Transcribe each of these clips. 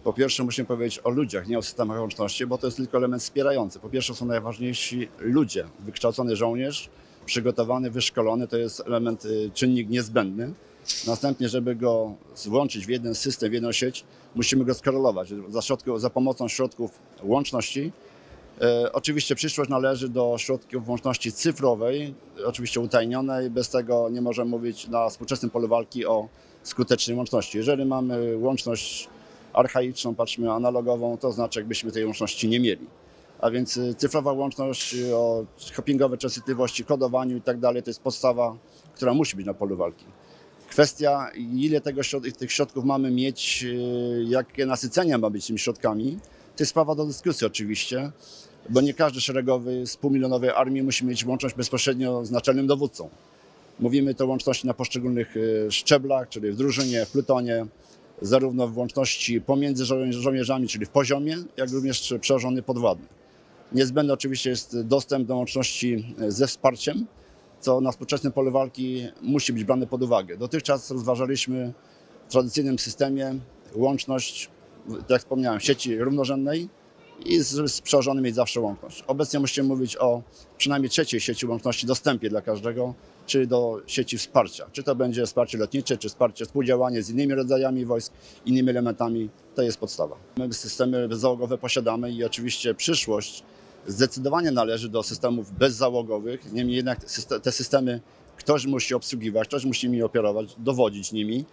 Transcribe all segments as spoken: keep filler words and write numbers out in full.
Po pierwsze musimy powiedzieć o ludziach, nie o systemach łączności, bo to jest tylko element wspierający. Po pierwsze są najważniejsi ludzie. Wykształcony żołnierz, przygotowany, wyszkolony, to jest element, czynnik niezbędny. Następnie, żeby go złączyć w jeden system, w jedną sieć, musimy go skorelować za, środków, za pomocą środków łączności. E, oczywiście przyszłość należy do środków łączności cyfrowej, oczywiście utajnionej. Bez tego nie możemy mówić na współczesnym polu walki o skutecznej łączności. Jeżeli mamy łączność archaiczną, patrzmy analogową, to znaczy jakbyśmy tej łączności nie mieli. A więc cyfrowa łączność o hoppingowej częstotliwości, kodowaniu i tak dalej, to jest podstawa, która musi być na polu walki. Kwestia, ile tego, tych środków mamy mieć, jakie nasycenie ma być tymi środkami, to jest sprawa do dyskusji oczywiście, bo nie każdy szeregowy z półmilionowej armii musi mieć łączność bezpośrednio z naczelnym dowódcą. Mówimy to o łączności na poszczególnych szczeblach, czyli w drużynie, w plutonie, zarówno w łączności pomiędzy żołnierzami, czyli w poziomie, jak również przełożony podwładny. Niezbędny oczywiście jest dostęp do łączności ze wsparciem, co na współczesnym polu walki musi być brane pod uwagę. Dotychczas rozważaliśmy w tradycyjnym systemie łączność, tak jak wspomniałem, sieci równorzędnej i z, z przełożonym mieć zawsze łączność. Obecnie musimy mówić o przynajmniej trzeciej sieci łączności dostępie dla każdego, czyli do sieci wsparcia. Czy to będzie wsparcie lotnicze, czy wsparcie, współdziałanie z innymi rodzajami wojsk, innymi elementami, to jest podstawa. My systemy bezzałogowe posiadamy i oczywiście przyszłość zdecydowanie należy do systemów bezzałogowych, niemniej jednak te systemy ktoś musi obsługiwać, ktoś musi nimi operować, dowodzić nimi.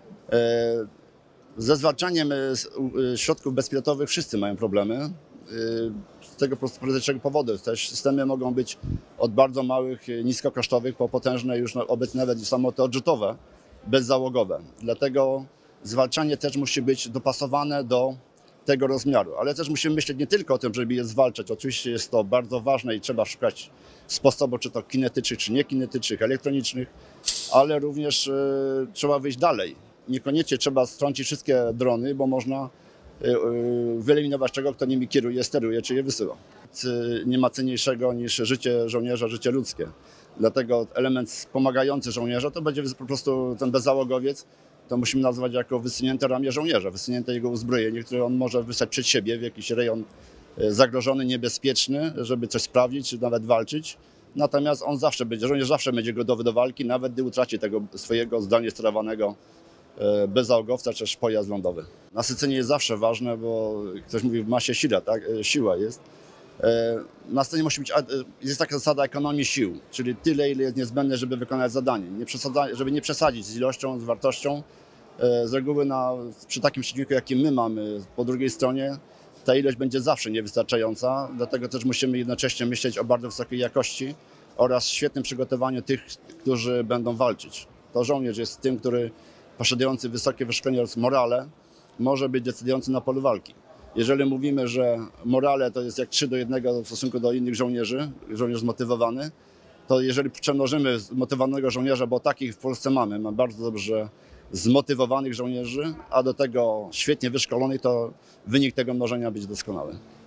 Ze zwalczaniem środków bezpilotowych wszyscy mają problemy. Z tego prostego powodu też systemy mogą być od bardzo małych, niskokosztowych po potężne już obecnie nawet samoloty odrzutowe, bezzałogowe. Dlatego zwalczanie też musi być dopasowane do tego rozmiaru, ale też musimy myśleć nie tylko o tym, żeby je zwalczać. Oczywiście jest to bardzo ważne i trzeba szukać sposobów, czy to kinetycznych, czy niekinetycznych, elektronicznych, ale również y, trzeba wyjść dalej. Niekoniecznie trzeba strącić wszystkie drony, bo można y, y, wyeliminować tego, kto nimi kieruje, steruje, czy je wysyła. Nie ma cenniejszego niż życie żołnierza, życie ludzkie. Dlatego element wspomagający żołnierza to będzie po prostu ten bezzałogowiec, to musimy nazwać jako wysunięte ramię żołnierza, wysunięte jego uzbrojenie, które on może wysłać przed siebie w jakiś rejon zagrożony, niebezpieczny, żeby coś sprawdzić, czy nawet walczyć. Natomiast on zawsze będzie, żołnierz zawsze będzie gotowy do walki, nawet gdy utraci tego swojego zdalnie sterowanego bezzałogowca, czy też pojazd lądowy. Nasycenie jest zawsze ważne, bo ktoś mówi w masie sila, tak? Siła jest. Na scenie musi być, jest taka zasada ekonomii sił, czyli tyle, ile jest niezbędne, żeby wykonać zadanie, nie przesadza, żeby nie przesadzić z ilością, z wartością. Z reguły na, przy takim przeciwniku, jaki my mamy po drugiej stronie, ta ilość będzie zawsze niewystarczająca, dlatego też musimy jednocześnie myśleć o bardzo wysokiej jakości oraz świetnym przygotowaniu tych, którzy będą walczyć. To żołnierz jest tym, który posiadający wysokie wyszkolenie oraz morale może być decydujący na polu walki. Jeżeli mówimy, że morale to jest jak trzy do jednego w stosunku do innych żołnierzy, żołnierz zmotywowany, to jeżeli przemnożymy zmotywowanego żołnierza, bo takich w Polsce mamy, mamy bardzo dobrze zmotywowanych żołnierzy, a do tego świetnie wyszkolonych, to wynik tego mnożenia będzie doskonały.